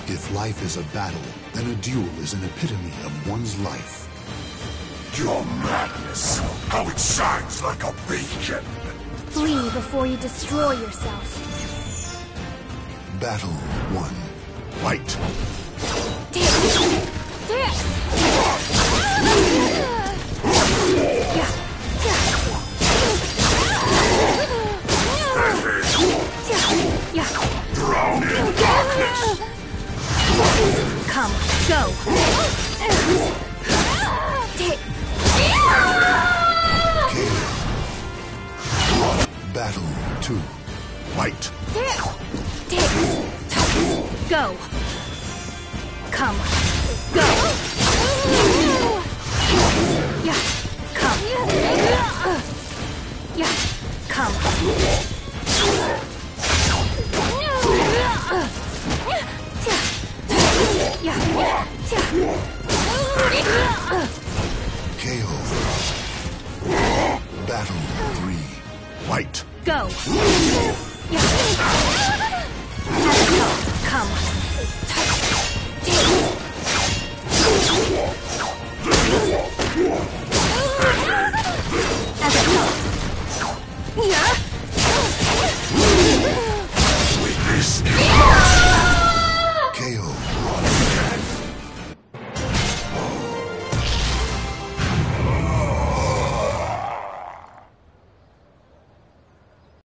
If life is a battle, then a duel is an epitome of one's life. Your madness! How it shines like a beacon! Flee before you destroy yourself. Battle 1. Fight! Drown in darkness! Come, go! Battle 2. Fight! Go! Come, go! Come. KO. Battle 3. Fight! Go! Come.